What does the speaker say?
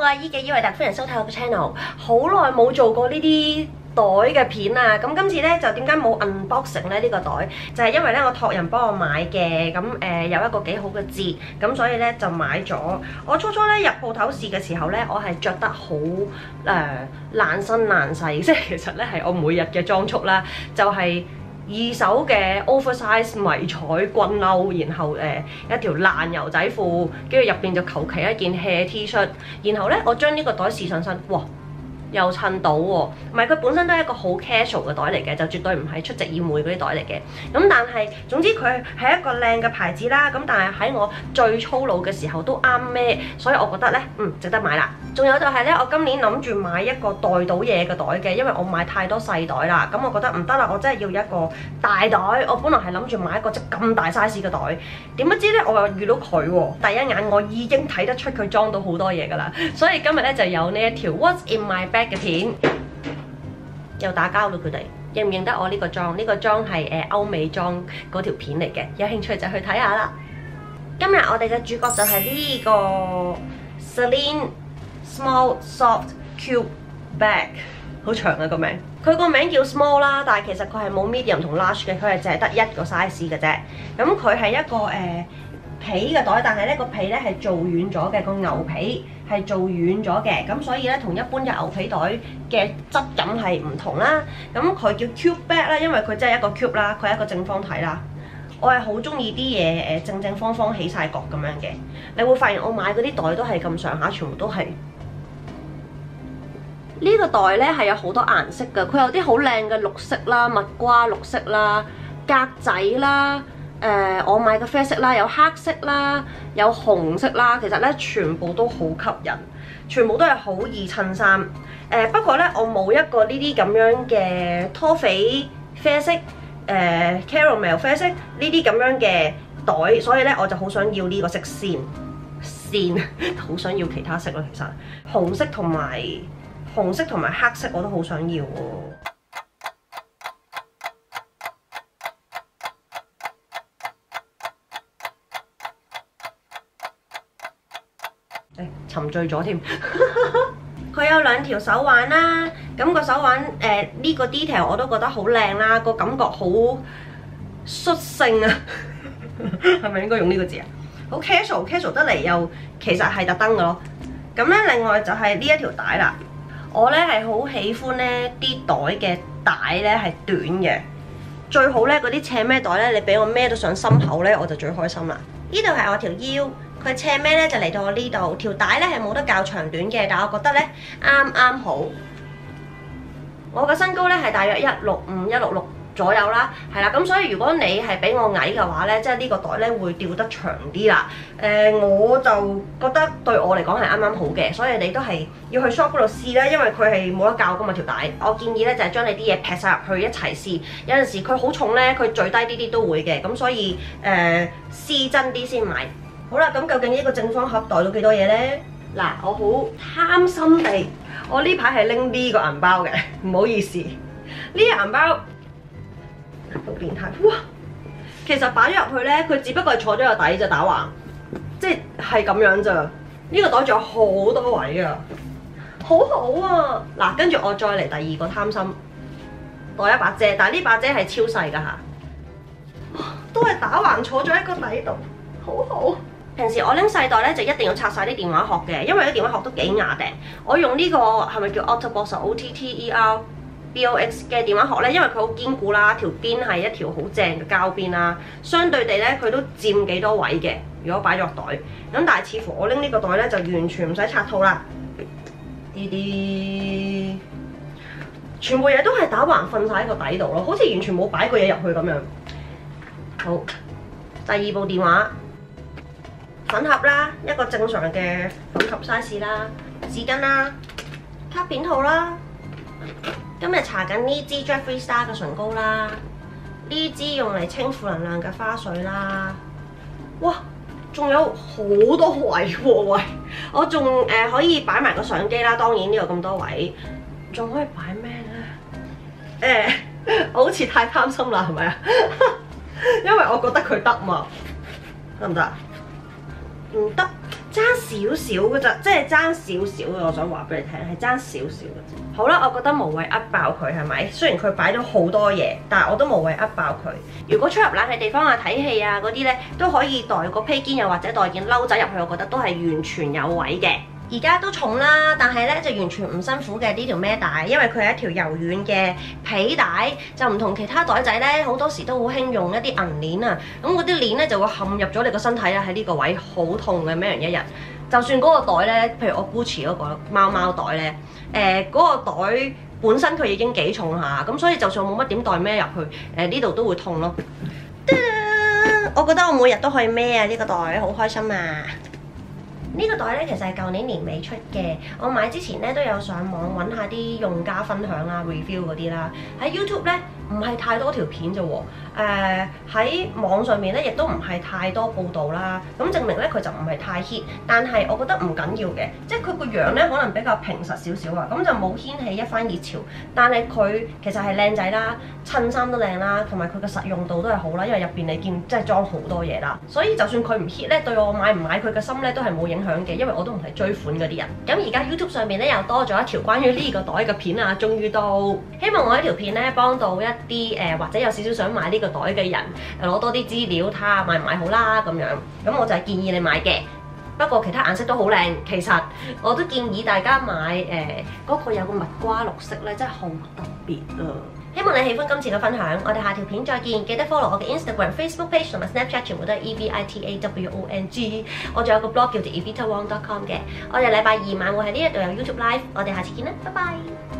我係伊記伊維特，歡迎收睇我嘅 channel。好耐冇做過呢啲袋嘅片啊，咁今次咧就點解冇 unboxing 咧呢個袋？就係因為咧我託人幫我買嘅，咁有一個幾好嘅折，咁所以咧就買咗。我初初咧入鋪頭試嘅時候咧，我係着得好爛身爛世，即係其實咧係我每日嘅裝束啦，就係、二手嘅 oversize 迷彩軍褸，然後一條爛牛仔褲，跟住入邊就求其一件 hea T 恤，然後咧我將呢個袋試上身，哇！又襯到喎，唔係佢本身都係一個好 casual 嘅袋嚟嘅，就絕對唔係出席宴會嗰啲袋嚟嘅。咁但係總之佢係一個靚嘅牌子啦。咁但係喺我最粗魯嘅時候都啱孭，所以我覺得咧值得買啦。仲有就係咧，我今年諗住買一個袋到嘢嘅袋嘅，因為我買太多細袋啦。咁我覺得唔得啦，我真係要一個大袋。我本來係諗住買一個即咁大 size 嘅袋，點不知咧我又遇到佢喎。第一眼我已經睇得出佢裝到好多嘢㗎啦，所以今日咧就有呢一條 What's in my bag嘅片，又打交到佢哋認唔認得我呢個裝？呢個裝係歐美裝嗰條片嚟嘅，有興趣就去睇下啦。今日我哋嘅主角就係呢個 Celine Small Soft Cube Bag， 好長啊個名。佢個名叫 Small 啦，但係其實佢係冇 Medium 同 Large 嘅，佢係淨係得一個 size 嘅啫。咁佢係一個皮嘅袋，但係咧個皮咧係做軟咗嘅，個牛皮係做軟咗嘅，咁所以咧同一般嘅牛皮袋嘅質感係唔同啦。咁佢叫 Cube Bag 啦，因為佢真係一個 cube 啦，佢係一個正方體啦。我係好中意啲嘢正正方方起晒角咁樣嘅。你會發現我買嗰啲袋都係咁上下，全部都係。呢個袋咧係有好多顏色㗎，佢有啲好靚嘅綠色啦、蜜瓜綠色啦、格仔啦。我買嘅啡色啦，有黑色啦，有紅色啦，其實咧全部都好吸引，全部都係好易襯衫。不過咧，我冇一個呢啲咁樣嘅拖肥啡色、caramel 啡色呢啲咁樣嘅袋，所以咧我就好想要呢個色先，好想要其他色咯。其實紅色同埋黑色我都好想要喎。沉醉咗添，佢有兩條手環啦，咁個手環呢個 detail 我都覺得好靚啦，個感覺好率性啊，係咪應該用呢個字啊？好 casual 得嚟又其實係特登嘅咯。咁咧另外就係呢一條帶啦，我咧係好喜歡咧啲袋嘅帶咧係短嘅，最好咧嗰啲斜孭袋咧，你俾我孭到上心口咧，我就最開心啦。呢度係我條腰。佢斜孭咧就嚟到我呢度，條帶咧係冇得較長短嘅，但係我覺得咧啱啱好。我嘅身高咧係大約165、166左右啦，係啦，咁所以如果你係比我矮嘅話咧，即係呢個袋咧會吊得長啲啦。我就覺得對我嚟講係啱啱好嘅，所以你都係要去 shop 嗰度試啦，因為佢係冇得較噶嘛條帶。我建議咧就係將你啲嘢劈晒入去一齊試，有陣時佢好重咧，佢墜低啲都會嘅，咁所以試真啲先買。好啦，咁究竟呢個正方盒袋到幾多嘢呢？嗱，我好貪心地，我呢排係拎呢個銀包嘅，唔好意思，呢個銀包好變態，哇！其實擺咗入去呢，佢只不過係坐咗個底就打橫，即係咁樣咋。呢個袋仲有好多位啊，好好啊！嗱，跟住我再嚟第二個貪心，袋一把遮，但係呢把遮係超細㗎嚇，都係打橫坐咗喺個底度，好好。平時我拎細袋咧就一定要拆晒啲電話殼嘅，因為啲電話殼都幾牙頂。我用呢個係咪叫 OtterBox OTTERBOX 嘅電話殼咧，因為佢好堅固啦，條邊係一條好正嘅膠邊啦，相對地咧佢都佔幾多位嘅。如果擺咗袋，咁但係似乎我拎呢個袋咧就完全唔使拆套啦。呢啲全部嘢都係打橫瞓晒喺個底度咯，好似完全冇擺過嘢入去咁樣。好，第二部電話。粉盒啦，一個正常嘅粉盒 size 啦，紙巾啦，卡片套啦。今日搽緊呢支 Jeffree Star 嘅唇膏啦，呢支用嚟清負能量嘅花水啦。哇，仲有好多位喎，喂！我仲可以擺埋個相機啦，當然呢度咁多位，仲可以擺咩咧？我好似太貪心啦，係咪啊？因為我覺得佢得嘛，得唔得？唔得， 爭少少嘅咋，即係爭少少嘅。我想話俾你聽，係爭少少嘅啫。好啦，我覺得無謂呃爆佢係咪？雖然佢擺咗好多嘢，但係我都無謂呃爆佢。如果出入冷嘅地方啊、睇戲啊嗰啲咧，都可以袋個披肩又或者袋件褸仔入去，我覺得都係完全有位嘅。而家都重啦，但係咧就完全唔辛苦嘅呢條孭帶，因為佢係一條柔軟嘅皮帶，就唔同其他袋仔咧，好多時都好興用一啲銀鏈啊，咁嗰啲鏈咧就會陷入咗你個身體啦，喺呢個位好痛嘅，孭完一日。就算嗰個袋咧，譬如我 Gucci 嗰個貓袋咧，嗰個袋本身佢已經幾重下，咁所以就算冇乜點袋孭入去，呢度都會痛咯。我覺得我每日都可以孭啊，呢個袋好開心啊！呢個袋咧其實係舊年年尾出嘅，我買之前咧都有上網揾下啲用家分享啦、review 嗰啲啦。喺 YouTube 咧唔係太多條片啫喎，喺網上面咧亦都唔係太多報道啦。咁證明咧佢就唔係太 hit，但係我覺得唔緊要嘅，即係佢個樣咧可能比較平實少少啊，咁就冇掀起一番熱潮。但係佢其實係靚仔啦，襯衫都靚啦，同埋佢嘅實用度都係好啦，因為入邊你見真係裝好多嘢啦。所以就算佢唔 hit 咧，對我買唔買佢嘅心咧都係冇影響嘅，因為我都唔係追款嗰啲人。咁而家 YouTube 上面咧又多咗一條關於呢個袋嘅片啊，終於都希望我呢條片咧幫到一啲或者有少少想買呢個袋嘅人，攞多啲資料睇下買唔買好啦咁樣。咁我就係建議你買嘅。不過其他顏色都好靚，其實我都建議大家買嗰個有個蜜瓜綠色咧，真係好特別啊！希望你喜歡今次嘅分享，我哋下條片再見，記得 follow 我嘅 Instagram、Facebook page 同埋 Snapchat， 全部都係 EVITAWONG。我仲有個 blog 叫做evitawong.com 嘅，我哋禮拜二晚會喺呢一度有 YouTube live，我哋下次見啦，拜拜。